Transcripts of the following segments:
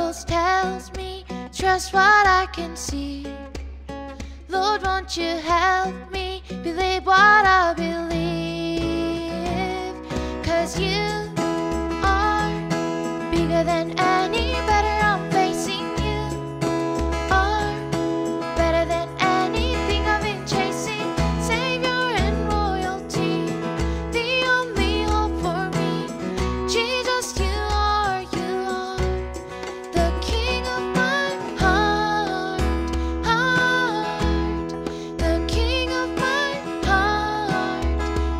Ghost tells me, trust what I can see. Lord, won't you help me believe what I believe? 'Cause you are bigger than any better I'm facing. You are better than anything I've been chasing. Savior and royalty, the only hope for me. Jesus, you are the King of my heart, the King of my heart.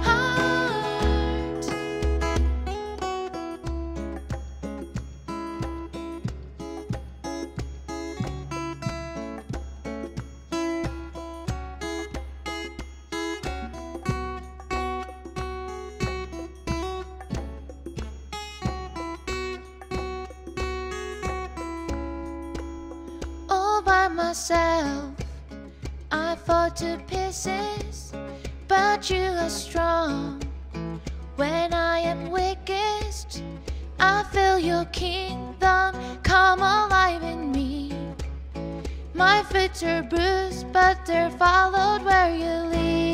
All by myself, I fall to pieces, but you are strong. When I am weakest, I feel your kingdom come alive in me. My feet are bruised, but they're followed where you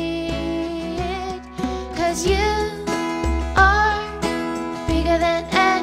lead. 'Cause you are bigger than